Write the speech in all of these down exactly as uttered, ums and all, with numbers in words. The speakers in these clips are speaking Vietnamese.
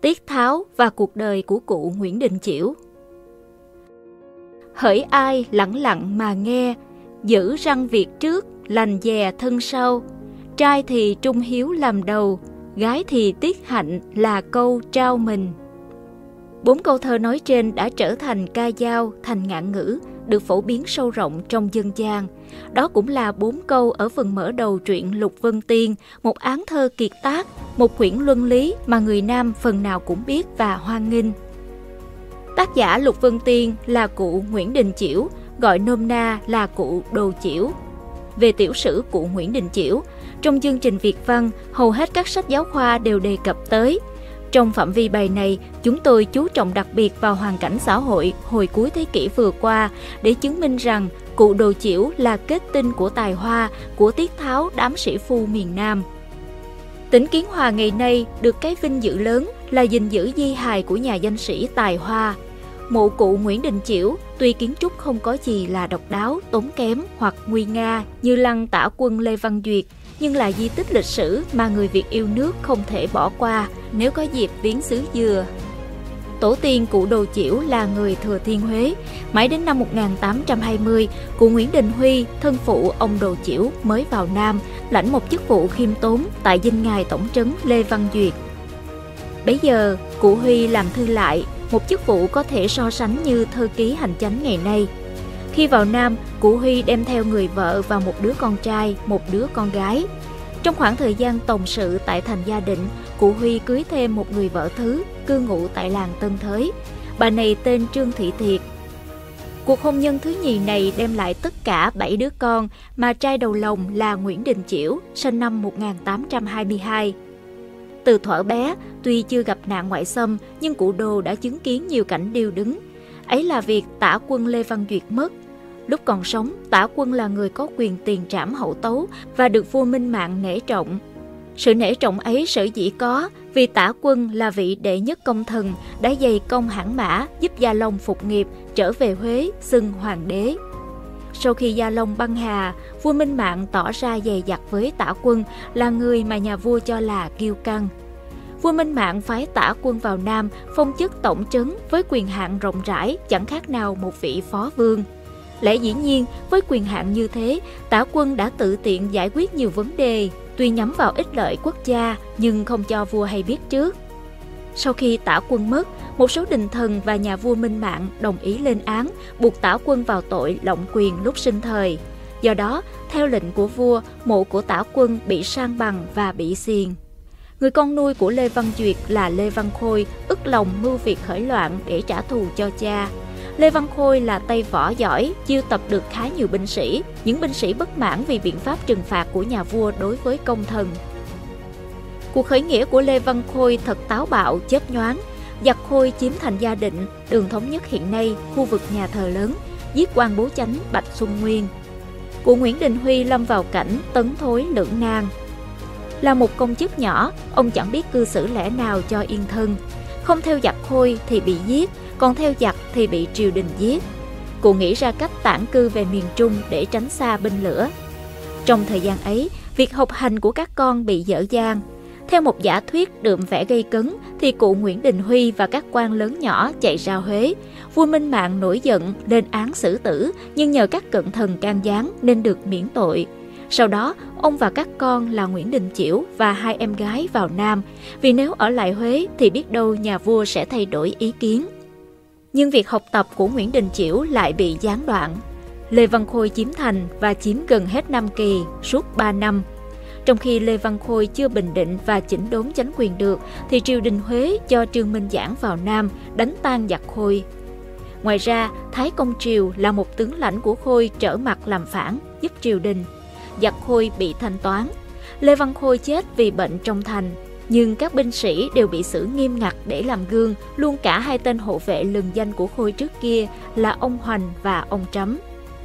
Tiết Tháo và cuộc đời của cụ Nguyễn Đình Chiểu. Hỡi ai lẳng lặng mà nghe, giữ răng việc trước, lành dè thân sau. Trai thì trung hiếu làm đầu, gái thì tiết hạnh là câu trao mình. Bốn câu thơ nói trên đã trở thành ca dao, thành ngạn ngữ, được phổ biến sâu rộng trong dân gian. Đó cũng là bốn câu ở phần mở đầu truyện Lục Vân Tiên, một áng thơ kiệt tác, một quyển luân lý mà người Nam phần nào cũng biết và hoan nghênh. Tác giả Lục Vân Tiên là cụ Nguyễn Đình Chiểu, gọi nôm na là cụ Đồ Chiểu. Về tiểu sử cụ Nguyễn Đình Chiểu, trong chương trình Việt văn, hầu hết các sách giáo khoa đều đề cập tới. Trong phạm vi bài này, chúng tôi chú trọng đặc biệt vào hoàn cảnh xã hội hồi cuối thế kỷ vừa qua để chứng minh rằng cụ Đồ Chiểu là kết tinh của tài hoa của Tiết Tháo đám sĩ phu miền Nam. Tỉnh Kiến Hòa ngày nay được cái vinh dự lớn là gìn giữ di hài của nhà danh sĩ tài hoa. Mộ cụ Nguyễn Đình Chiểu tuy kiến trúc không có gì là độc đáo, tốn kém hoặc nguy nga như lăng Tả Quân Lê Văn Duyệt, nhưng là di tích lịch sử mà người Việt yêu nước không thể bỏ qua nếu có dịp viếng xứ Dừa. Tổ tiên cụ Đồ Chiểu là người Thừa Thiên Huế. Mãi đến năm một nghìn tám trăm hai mươi, cụ Nguyễn Đình Huy, thân phụ ông Đồ Chiểu mới vào Nam, lãnh một chức vụ khiêm tốn tại dinh ngài tổng trấn Lê Văn Duyệt. Bấy giờ, cụ Huy làm thư lại, một chức vụ có thể so sánh như thơ ký hành chánh ngày nay. Khi vào Nam, cụ Huy đem theo người vợ và một đứa con trai, một đứa con gái. Trong khoảng thời gian tòng sự tại thành Gia Định, cụ Huy cưới thêm một người vợ thứ, cư ngụ tại làng Tân Thới. Bà này tên Trương Thị Thiệt. Cuộc hôn nhân thứ nhì này đem lại tất cả bảy đứa con, mà trai đầu lòng là Nguyễn Đình Chiểu, sinh năm một nghìn tám trăm hai mươi hai. Từ thuở bé, tuy chưa gặp nạn ngoại xâm, nhưng cụ Đồ đã chứng kiến nhiều cảnh điêu đứng. Ấy là việc Tả Quân Lê Văn Duyệt mất. Lúc còn sống, Tả Quân là người có quyền tiền trảm hậu tấu và được vua Minh Mạng nể trọng. Sự nể trọng ấy sở dĩ có vì Tả Quân là vị đệ nhất công thần đã dày công hãn mã giúp Gia Long phục nghiệp, trở về Huế xưng hoàng đế. Sau khi Gia Long băng hà, vua Minh Mạng tỏ ra dè dặt với Tả Quân, là người mà nhà vua cho là kiêu căng. Vua Minh Mạng phái Tả Quân vào Nam, phong chức tổng trấn với quyền hạn rộng rãi, chẳng khác nào một vị phó vương. Lẽ dĩ nhiên, với quyền hạn như thế, Tả Quân đã tự tiện giải quyết nhiều vấn đề, tuy nhắm vào ích lợi quốc gia nhưng không cho vua hay biết trước. Sau khi Tả Quân mất, một số đình thần và nhà vua Minh Mạng đồng ý lên án, buộc Tả Quân vào tội lộng quyền lúc sinh thời. Do đó, theo lệnh của vua, mộ của Tả Quân bị san bằng và bị xiềng. Người con nuôi của Lê Văn Duyệt là Lê Văn Khôi ức lòng mưu việc khởi loạn để trả thù cho cha. Lê Văn Khôi là tay võ giỏi, chiêu tập được khá nhiều binh sĩ, những binh sĩ bất mãn vì biện pháp trừng phạt của nhà vua đối với công thần. Cuộc khởi nghĩa của Lê Văn Khôi thật táo bạo, chớp nhoáng. Giặc Khôi chiếm thành Gia Định, đường thống nhất hiện nay, khu vực nhà thờ lớn, giết quan bố chánh Bạch Xuân Nguyên. Cụ Nguyễn Đình Huy lâm vào cảnh tấn thối lưỡng nan. Là một công chức nhỏ, ông chẳng biết cư xử lẽ nào cho yên thân. Không theo giặc Khôi thì bị giết, còn theo giặc thì bị triều đình giết. Cụ nghĩ ra cách tản cư về miền Trung để tránh xa binh lửa. Trong thời gian ấy, việc học hành của các con bị dở dang. Theo một giả thuyết đượm vẻ gây cấn thì cụ Nguyễn Đình Huy và các quan lớn nhỏ chạy ra Huế. Vua Minh Mạng nổi giận lên án xử tử, nhưng nhờ các cận thần can gián nên được miễn tội. Sau đó, ông và các con là Nguyễn Đình Chiểu và hai em gái vào Nam, vì nếu ở lại Huế thì biết đâu nhà vua sẽ thay đổi ý kiến. Nhưng việc học tập của Nguyễn Đình Chiểu lại bị gián đoạn. Lê Văn Khôi chiếm thành và chiếm gần hết Nam Kỳ suốt ba năm. Trong khi Lê Văn Khôi chưa bình định và chỉnh đốn chánh quyền được, thì triều đình Huế cho Trương Minh Giảng vào Nam, đánh tan giặc Khôi. Ngoài ra, Thái Công Triều là một tướng lãnh của Khôi trở mặt làm phản, giúp triều đình. Giặc Khôi bị thanh toán. Lê Văn Khôi chết vì bệnh trong thành, nhưng các binh sĩ đều bị xử nghiêm ngặt để làm gương, luôn cả hai tên hộ vệ lừng danh của Khôi trước kia là ông Hoành và ông Trắm.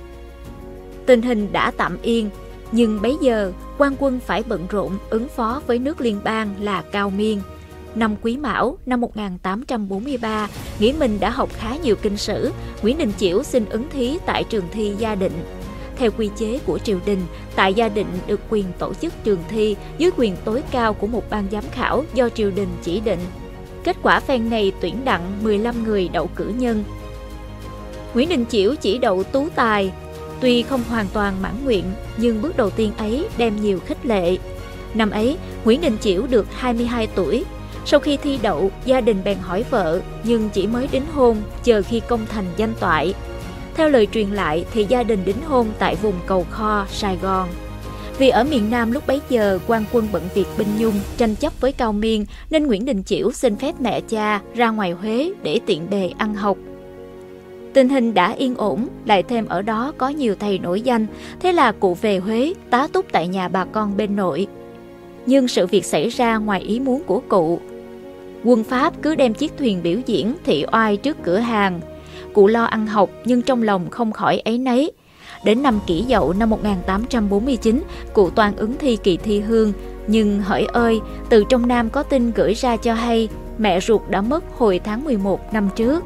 Tình hình đã tạm yên, nhưng bấy giờ quan quân phải bận rộn ứng phó với nước liên bang là Cao Miên. Năm Quý Mão năm một nghìn tám trăm bốn mươi ba, nghĩ mình đã học khá nhiều kinh sử, Nguyễn Đình Chiểu xin ứng thí tại trường thi Gia Định. Theo quy chế của triều đình, tại Gia Định được quyền tổ chức trường thi dưới quyền tối cao của một ban giám khảo do triều đình chỉ định. Kết quả phen này tuyển đặng mười lăm người đậu cử nhân. Nguyễn Đình Chiểu chỉ đậu tú tài, tuy không hoàn toàn mãn nguyện, nhưng bước đầu tiên ấy đem nhiều khích lệ. Năm ấy, Nguyễn Đình Chiểu được hai mươi hai tuổi. Sau khi thi đậu, gia đình bèn hỏi vợ, nhưng chỉ mới đính hôn, chờ khi công thành danh toại. Theo lời truyền lại thì gia đình đính hôn tại vùng Cầu Kho, Sài Gòn. Vì ở miền Nam lúc bấy giờ quan quân bận việc binh nhung, tranh chấp với Cao Miên, nên Nguyễn Đình Chiểu xin phép mẹ cha ra ngoài Huế để tiện bề ăn học. Tình hình đã yên ổn, lại thêm ở đó có nhiều thầy nổi danh, thế là cụ về Huế tá túc tại nhà bà con bên nội. Nhưng sự việc xảy ra ngoài ý muốn của cụ. Quân Pháp cứ đem chiếc thuyền biểu diễn thị oai trước cửa hàng. Cụ lo ăn học nhưng trong lòng không khỏi áy náy. Đến năm Kỷ Dậu năm một nghìn tám trăm bốn mươi chín, cụ toàn ứng thi kỳ thi hương. Nhưng hỡi ơi, từ trong Nam có tin gửi ra cho hay, mẹ ruột đã mất hồi tháng mười một năm trước.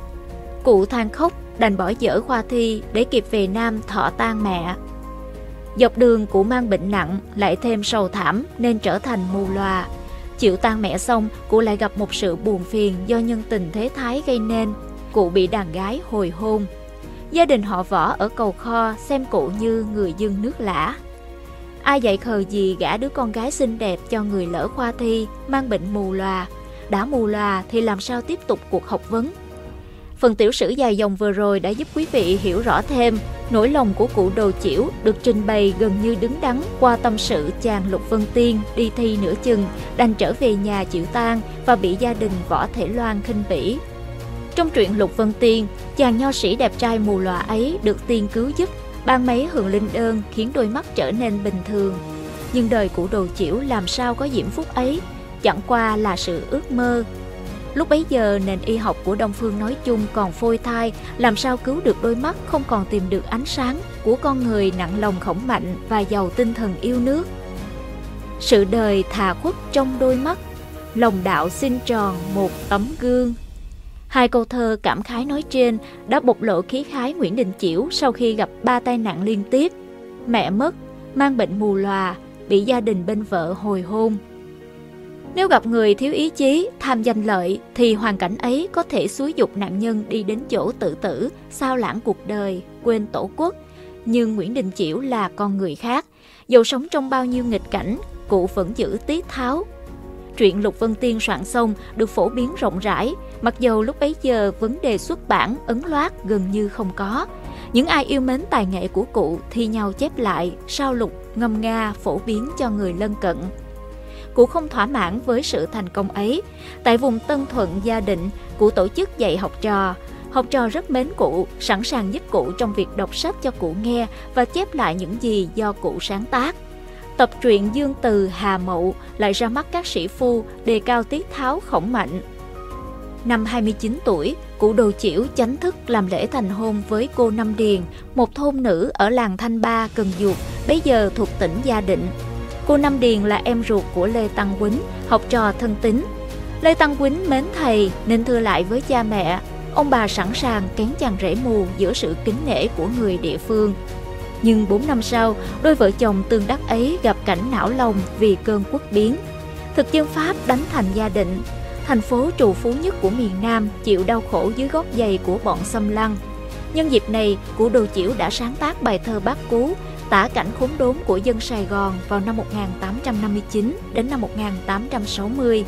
Cụ than khóc, đành bỏ dở khoa thi để kịp về Nam thọ tang mẹ. Dọc đường cụ mang bệnh nặng, lại thêm sầu thảm nên trở thành mù lòa. Chịu tang mẹ xong, cụ lại gặp một sự buồn phiền do nhân tình thế thái gây nên. Cụ bị đàn gái hồi hôn. Gia đình họ Võ ở Cầu Kho xem cụ như người dưng nước lã. Ai dạy khờ gì gả đứa con gái xinh đẹp cho người lỡ khoa thi, mang bệnh mù lòa. Đã mù lòa thì làm sao tiếp tục cuộc học vấn? Phần tiểu sử dài dòng vừa rồi đã giúp quý vị hiểu rõ thêm nỗi lòng của cụ Đồ Chiểu, được trình bày gần như đứng đắn qua tâm sự chàng Lục Vân Tiên đi thi nửa chừng, đành trở về nhà chịu tang và bị gia đình Võ Thể Loan khinh bỉ. Trong truyện Lục Vân Tiên, chàng nho sĩ đẹp trai mù lòa ấy được tiên cứu giúp, ban mấy hường linh đơn khiến đôi mắt trở nên bình thường. Nhưng đời cụ Đồ Chiểu làm sao có diễm phúc ấy, chẳng qua là sự ước mơ. Lúc bấy giờ nền y học của Đông Phương nói chung còn phôi thai, làm sao cứu được đôi mắt không còn tìm được ánh sáng của con người nặng lòng khổng mạnh và giàu tinh thần yêu nước. Sự đời thà khuất trong đôi mắt, lòng đạo xin tròn một tấm gương. Hai câu thơ cảm khái nói trên đã bộc lộ khí khái Nguyễn Đình Chiểu sau khi gặp ba tai nạn liên tiếp: mẹ mất, mang bệnh mù lòa, bị gia đình bên vợ hồi hôn. Nếu gặp người thiếu ý chí, tham danh lợi thì hoàn cảnh ấy có thể xúi giục nạn nhân đi đến chỗ tự tử, sao lãng cuộc đời, quên tổ quốc. Nhưng Nguyễn Đình Chiểu là con người khác, dẫu sống trong bao nhiêu nghịch cảnh, cụ vẫn giữ tiết tháo. Truyện Lục Vân Tiên soạn xong được phổ biến rộng rãi, mặc dầu lúc bấy giờ vấn đề xuất bản, ấn loát gần như không có. Những ai yêu mến tài nghệ của cụ thi nhau chép lại, sao lục, ngâm nga, phổ biến cho người lân cận. Cụ không thỏa mãn với sự thành công ấy. Tại vùng Tân Thuận Gia Định, cụ tổ chức dạy học trò. Học trò rất mến cụ, sẵn sàng giúp cụ trong việc đọc sách cho cụ nghe và chép lại những gì do cụ sáng tác. Tập truyện Dương Từ, Hà Mậu lại ra mắt các sĩ phu, đề cao tiết tháo khổng mạnh. Năm hai mươi chín tuổi, cụ Đồ Chiểu chánh thức làm lễ thành hôn với cô Năm Điền, một thôn nữ ở làng Thanh Ba, Cần Duộc, bấy giờ thuộc tỉnh Gia Định. Cô Năm Điền là em ruột của Lê Tăng Quýnh, học trò thân tín. Lê Tăng Quýnh mến thầy nên thưa lại với cha mẹ. Ông bà sẵn sàng kén chàng rể mù giữa sự kính nể của người địa phương. Nhưng bốn năm sau, đôi vợ chồng tương đắc ấy gặp cảnh não lòng vì cơn quốc biến. Thực dân Pháp đánh thành Gia Định, thành phố trù phú nhất của miền Nam, chịu đau khổ dưới gót giày của bọn xâm lăng. Nhân dịp này, cụ Đồ Chiểu đã sáng tác bài thơ Bác Cú, tả cảnh khốn đốn của dân Sài Gòn vào năm một nghìn tám trăm năm mươi chín đến năm một nghìn tám trăm sáu mươi.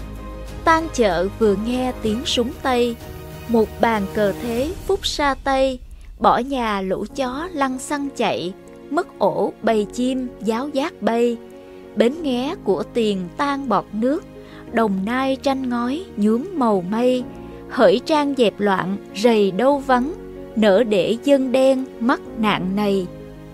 Tan chợ vừa nghe tiếng súng Tây, một bàn cờ thế phúc sa Tây, bỏ nhà lũ chó lăng xăng chạy, mất ổ bầy chim giáo giác bay, bến nghé của tiền tan bọt nước, Đồng Nai tranh ngói nhuốm màu mây, hỡi trang dẹp loạn rầy đâu vắng, nỡ để dân đen mắc nạn này.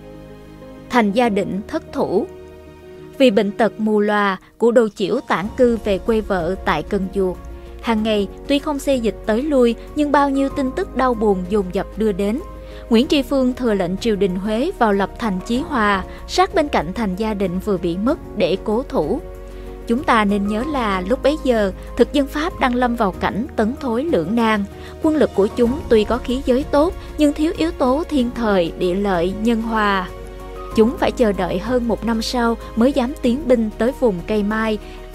Thành Gia Định thất thủ. Vì bệnh tật mù lòa, cụ Đồ Chiểu tản cư về quê vợ tại Cần Duộc. Hàng ngày, tuy không xê dịch tới lui, nhưng bao nhiêu tin tức đau buồn dồn dập đưa đến. Nguyễn Tri Phương thừa lệnh triều đình Huế vào lập thành Chí Hòa, sát bên cạnh thành Gia Định vừa bị mất để cố thủ. Chúng ta nên nhớ là lúc bấy giờ, thực dân Pháp đang lâm vào cảnh tấn thối lưỡng nan. Quân lực của chúng tuy có khí giới tốt, nhưng thiếu yếu tố thiên thời, địa lợi, nhân hòa. Chúng phải chờ đợi hơn một năm sau mới dám tiến binh tới vùng Cây Mai,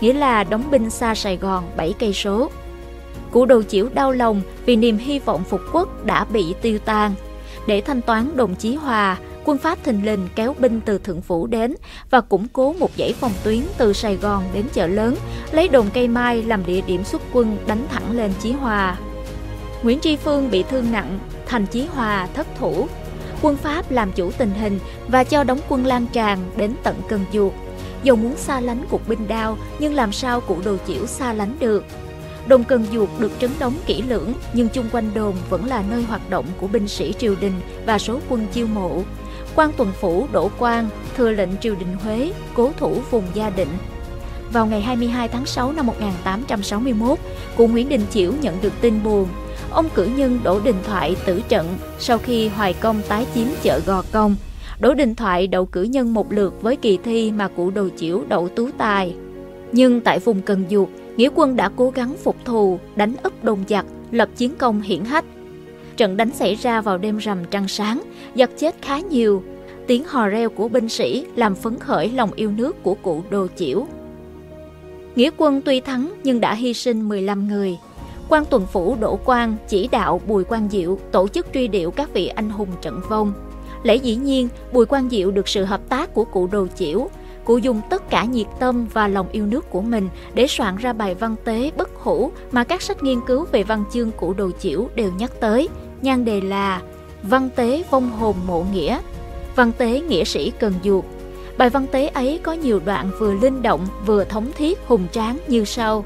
nghĩa là đóng binh xa Sài Gòn bảy cây số. Cụ Đồ Chiểu đau lòng vì niềm hy vọng phục quốc đã bị tiêu tan. Để thanh toán đồn Chí Hòa, quân Pháp thình lình kéo binh từ Thượng Phủ đến và củng cố một dãy phòng tuyến từ Sài Gòn đến Chợ Lớn, lấy đồn Cây Mai làm địa điểm xuất quân đánh thẳng lên Chí Hòa. Nguyễn Tri Phương bị thương nặng, thành Chí Hòa thất thủ. Quân Pháp làm chủ tình hình và cho đóng quân lan tràn đến tận Cần Duộc. Dầu muốn xa lánh cuộc binh đao, nhưng làm sao Cụ Đồ Chiểu xa lánh được? Đồn Cần Duộc được trấn đóng kỹ lưỡng, nhưng chung quanh đồn vẫn là nơi hoạt động của binh sĩ triều đình và số quân chiêu mộ. Quan Tuần Phủ Đỗ Quang thừa lệnh triều đình Huế cố thủ vùng Gia Định. Vào ngày hai mươi hai tháng sáu năm một nghìn tám trăm sáu mươi mốt, cụ Nguyễn Đình Chiểu nhận được tin buồn. Ông cử nhân Đỗ Đình Thoại tử trận sau khi Hoài Công tái chiếm chợ Gò Công. Đỗ Đình Thoại đậu cử nhân một lượt với kỳ thi mà Cụ Đồ Chiểu đậu tú tài. Nhưng tại vùng Cần Duộc, nghĩa quân đã cố gắng phục thù, đánh úp đồn giặc, lập chiến công hiển hách. Trận đánh xảy ra vào đêm rằm trăng sáng, giặc chết khá nhiều. Tiếng hò reo của binh sĩ làm phấn khởi lòng yêu nước của Cụ Đồ Chiểu. Nghĩa quân tuy thắng nhưng đã hy sinh mười lăm người. Quan Tuần Phủ Đỗ Quang chỉ đạo Bùi Quang Diệu tổ chức truy điệu các vị anh hùng trận vong. Lẽ dĩ nhiên, Bùi Quang Diệu được sự hợp tác của Cụ Đồ Chiểu. Cụ dùng tất cả nhiệt tâm và lòng yêu nước của mình để soạn ra bài văn tế bất hủ mà các sách nghiên cứu về văn chương Cụ Đồ Chiểu đều nhắc tới. Nhan đề là Văn tế vong hồn mộ nghĩa, văn tế nghĩa sĩ Cần Duộc. Bài văn tế ấy có nhiều đoạn vừa linh động vừa thống thiết hùng tráng như sau.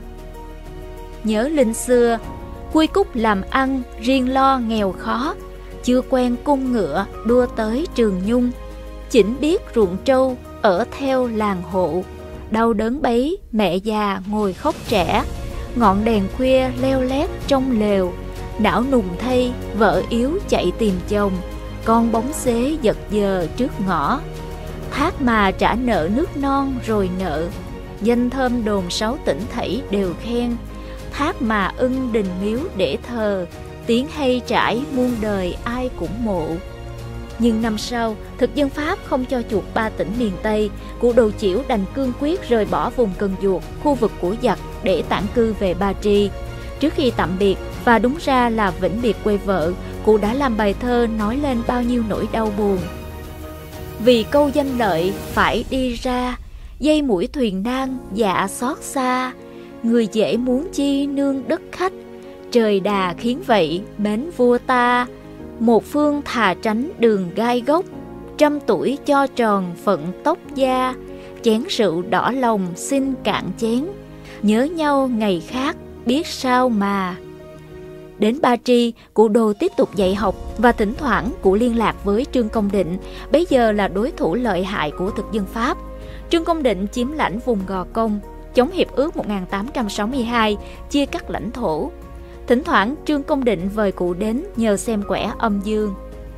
Nhớ linh xưa, quy cúc làm ăn, riêng lo nghèo khó, chưa quen cung ngựa, đua tới trường nhung. Chỉnh biết ruộng trâu, ở theo làng hộ, đau đớn bấy, mẹ già ngồi khóc trẻ. Ngọn đèn khuya leo lét trong lều, não nùng thay, vợ yếu chạy tìm chồng. Con bóng xế giật giờ trước ngõ. Thác mà trả nợ nước non rồi nợ, danh thơm đồn sáu tỉnh thảy đều khen. Thác mà ưng đình miếu để thờ, tiếng hay trải muôn đời ai cũng mộ. Nhưng năm sau, thực dân Pháp không cho chuộc ba tỉnh miền Tây, Cụ Đồ Chiểu đành cương quyết rời bỏ vùng Cần Duộc, khu vực của giặc để tản cư về Ba Tri. Trước khi tạm biệt, và đúng ra là vĩnh biệt quê vợ, cụ đã làm bài thơ nói lên bao nhiêu nỗi đau buồn. Vì câu danh lợi phải đi ra, dây mũi thuyền nan dạ xót xa. Người dễ muốn chi nương đất khách, trời đà khiến vậy mến vua ta. Một phương thà tránh đường gai góc, trăm tuổi cho tròn phận tóc da. Chén rượu đỏ lòng xin cạn chén, nhớ nhau ngày khác biết sao mà. Đến Ba Tri, Cụ Đồ tiếp tục dạy học và thỉnh thoảng cụ liên lạc với Trương Công Định, bấy giờ là đối thủ lợi hại của thực dân Pháp. Trương Công Định chiếm lãnh vùng Gò Công, chống hiệp ước một nghìn tám trăm sáu mươi hai, chia cắt lãnh thổ. Thỉnh thoảng Trương Công Định vời cụ đến nhờ xem quẻ âm dương.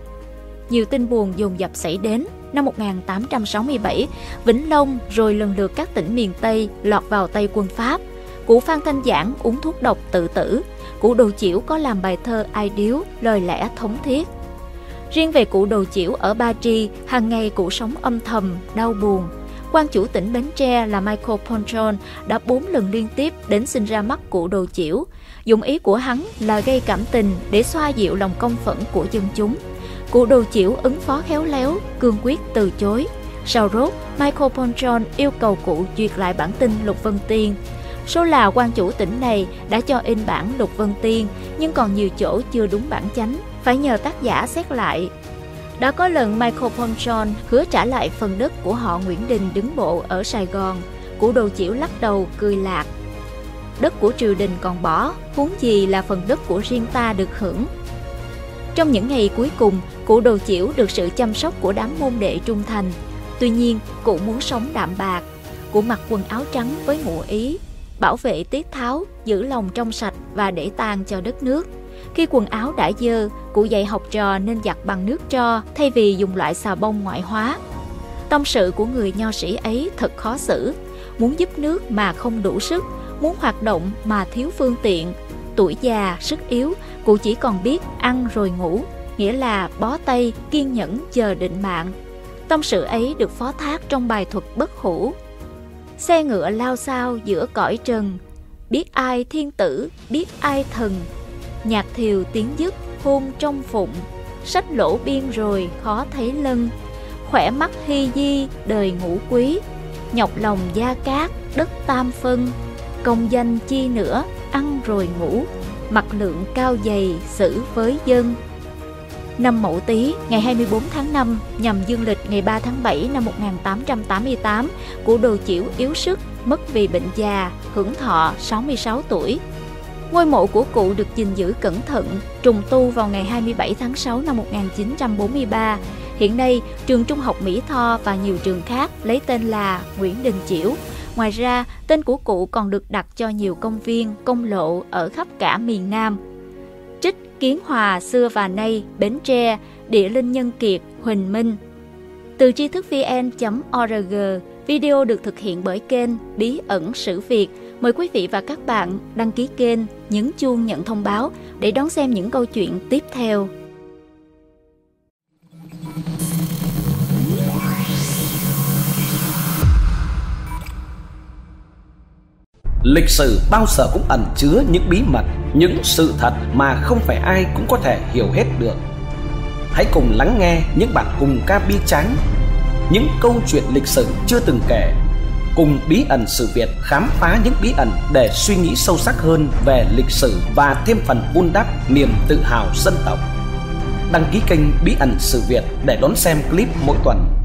Nhiều tin buồn dồn dập xảy đến. Năm một nghìn tám trăm sáu mươi bảy, Vĩnh Long rồi lần lượt các tỉnh miền Tây lọt vào tay quân Pháp. Cụ Phan Thanh Giảng uống thuốc độc tự tử. Cụ Đồ Chiểu có làm bài thơ ai điếu, lời lẽ thống thiết. Riêng về Cụ Đồ Chiểu ở Ba Tri, hàng ngày cụ sống âm thầm, đau buồn. Quan chủ tỉnh Bến Tre là Michael Ponchon đã bốn lần liên tiếp đến xin ra mắt Cụ Đồ Chiểu. Dụng ý của hắn là gây cảm tình để xoa dịu lòng công phẫn của dân chúng. Cụ Đồ Chiểu ứng phó khéo léo, cương quyết từ chối. Sau rốt, Michael Ponchon yêu cầu cụ duyệt lại bản tin Lục Vân Tiên. Số là quan chủ tỉnh này đã cho in bản Lục Vân Tiên, nhưng còn nhiều chỗ chưa đúng bản chánh, phải nhờ tác giả xét lại. Đã có lần Michael Ponchon hứa trả lại phần đất của họ Nguyễn Đình đứng bộ ở Sài Gòn. Cụ Đồ Chiểu lắc đầu cười lạc. Đất của triều đình còn bỏ, huống gì là phần đất của riêng ta được hưởng. Trong những ngày cuối cùng, Cụ Đồ Chiểu được sự chăm sóc của đám môn đệ trung thành. Tuy nhiên, cụ muốn sống đạm bạc. Cụ mặc quần áo trắng với ngụ ý bảo vệ tiết tháo, giữ lòng trong sạch và để tang cho đất nước. Khi quần áo đã dơ, cụ dạy học trò nên giặt bằng nước tro thay vì dùng loại xà bông ngoại hóa. Tâm sự của người nho sĩ ấy thật khó xử. Muốn giúp nước mà không đủ sức, muốn hoạt động mà thiếu phương tiện. Tuổi già, sức yếu, cụ chỉ còn biết ăn rồi ngủ, nghĩa là bó tay, kiên nhẫn chờ định mạng. Tâm sự ấy được phó thác trong bài thuật bất hủ. Xe ngựa lao xao giữa cõi trần, biết ai thiên tử, biết ai thần. Nhạc thiều tiếng dứt hôn trong phụng, sách lỗ biên rồi khó thấy lân. Khỏe mắt hy di đời ngũ quý, nhọc lòng gia cát đất tam phân. Công danh chi nữa, ăn rồi ngủ, mặc lượng cao dày xử với dân. Năm Mậu Tý, ngày hai mươi bốn tháng năm, nhằm dương lịch ngày ba tháng bảy năm một nghìn tám trăm tám mươi tám, của Đồ Chiểu yếu sức, mất vì bệnh già, hưởng thọ sáu mươi sáu tuổi. Ngôi mộ của cụ được gìn giữ cẩn thận, trùng tu vào ngày hai mươi bảy tháng sáu năm một nghìn chín trăm bốn mươi ba. Hiện nay, trường Trung học Mỹ Tho và nhiều trường khác lấy tên là Nguyễn Đình Chiểu. Ngoài ra, tên của cụ còn được đặt cho nhiều công viên, công lộ ở khắp cả miền Nam. Trích Kiến Hòa xưa và nay, Bến Tre, Địa linh nhân kiệt, Huỳnh Minh. Từ tri thức vn chấm org, video được thực hiện bởi kênh Bí ẩn sử Việt. Mời quý vị và các bạn đăng ký kênh, nhấn chuông nhận thông báo để đón xem những câu chuyện tiếp theo. Lịch sử bao giờ cũng ẩn chứa những bí mật, những sự thật mà không phải ai cũng có thể hiểu hết được. Hãy cùng lắng nghe những bản hùng ca bi tráng, những câu chuyện lịch sử chưa từng kể. Cùng Bí ẩn sử Việt khám phá những bí ẩn để suy nghĩ sâu sắc hơn về lịch sử và thêm phần vun đắp niềm tự hào dân tộc. Đăng ký kênh Bí ẩn sử Việt để đón xem clip mỗi tuần.